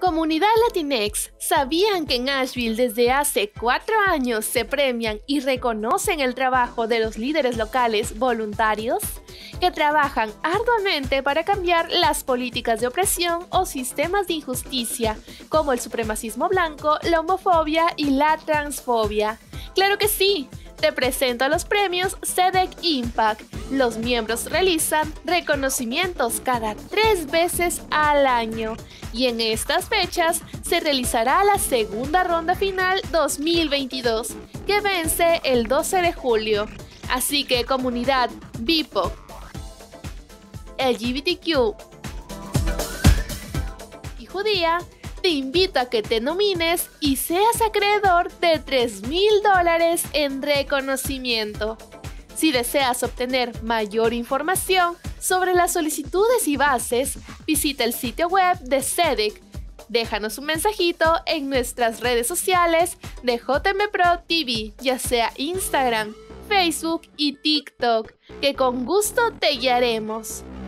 Comunidad Latinx, ¿sabían que en Asheville desde hace 4 años se premian y reconocen el trabajo de los líderes locales voluntarios? Que trabajan arduamente para cambiar las políticas de opresión o sistemas de injusticia, como el supremacismo blanco, la homofobia y la transfobia. ¡Claro que sí! Te presento los premios SEDEC Impact. Los miembros realizan reconocimientos cada 3 veces al año y en estas fechas se realizará la segunda ronda final 2022, que vence el 12 de julio. Así que comunidad BIPOC, LGBTQ y judía, te invito a que te nomines y seas acreedor de $3,000 en reconocimiento. Si deseas obtener mayor información sobre las solicitudes y bases, visita el sitio web de SEDEC. Déjanos un mensajito en nuestras redes sociales de JM Pro TV, ya sea Instagram, Facebook y TikTok, que con gusto te guiaremos.